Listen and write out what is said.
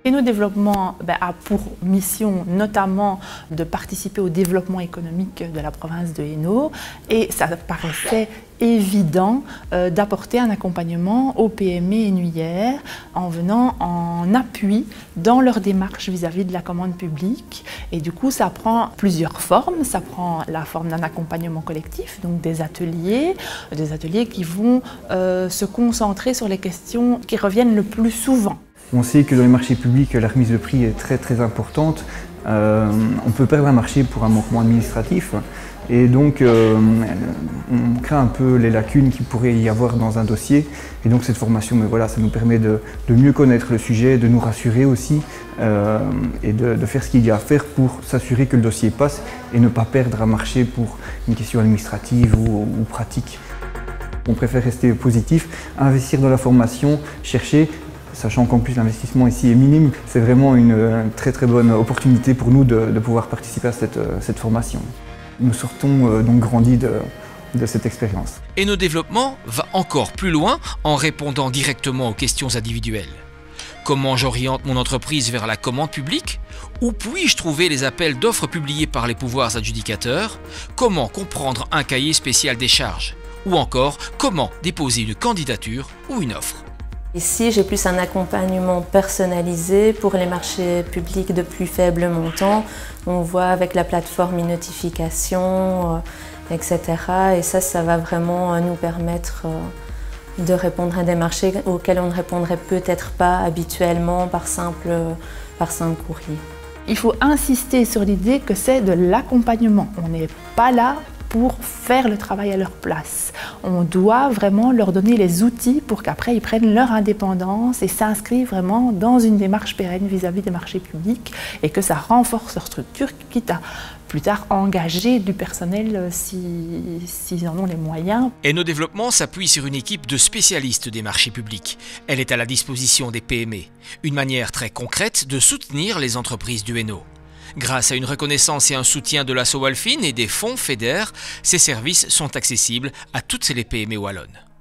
Hainaut Développement a pour mission notamment de participer au développement économique de la province de Hainaut et ça paraissait évident d'apporter un accompagnement aux PME hainauières en venant en appui dans leur démarche vis-à-vis de la commande publique. Et du coup, ça prend plusieurs formes. Ça prend la forme d'un accompagnement collectif, donc des ateliers qui vont se concentrer sur les questions qui reviennent le plus souvent. On sait que dans les marchés publics, la remise de prix est très importante. On peut perdre un marché pour un manquement administratif. Et donc, on craint un peu les lacunes qu'il pourrait y avoir dans un dossier. Et donc, cette formation, ça nous permet de mieux connaître le sujet, de nous rassurer aussi et de faire ce qu'il y a à faire pour s'assurer que le dossier passe et ne pas perdre un marché pour une question administrative ou pratique. On préfère rester positif, investir dans la formation, chercher. Sachant qu'en plus l'investissement ici est minime, c'est vraiment une très bonne opportunité pour nous de pouvoir participer à cette formation. Nous sortons donc grandis de cette expérience. Hainaut Développement va encore plus loin en répondant directement aux questions individuelles. Comment j'oriente mon entreprise vers la commande publique? Où puis-je trouver les appels d'offres publiés par les pouvoirs adjudicateurs? Comment comprendre un cahier spécial des charges? Ou encore, comment déposer une candidature ou une offre? Ici, j'ai plus un accompagnement personnalisé pour les marchés publics de plus faible montant. On voit avec la plateforme e-notification, etc. Et ça va vraiment nous permettre de répondre à des marchés auxquels on ne répondrait peut-être pas habituellement par simple courrier. Il faut insister sur l'idée que c'est de l'accompagnement. On n'est pas là pour faire le travail à leur place. On doit vraiment leur donner les outils pour qu'après ils prennent leur indépendance et s'inscrivent vraiment dans une démarche pérenne vis-à-vis des marchés publics et que ça renforce leur structure, quitte à plus tard engager du personnel s'ils en ont les moyens. Hainaut Développement s'appuie sur une équipe de spécialistes des marchés publics. Elle est à la disposition des PME. Une manière très concrète de soutenir les entreprises du Hainaut. Grâce à une reconnaissance et un soutien de l'asso Walfin et des fonds FEDER, ces services sont accessibles à toutes les PME wallonnes.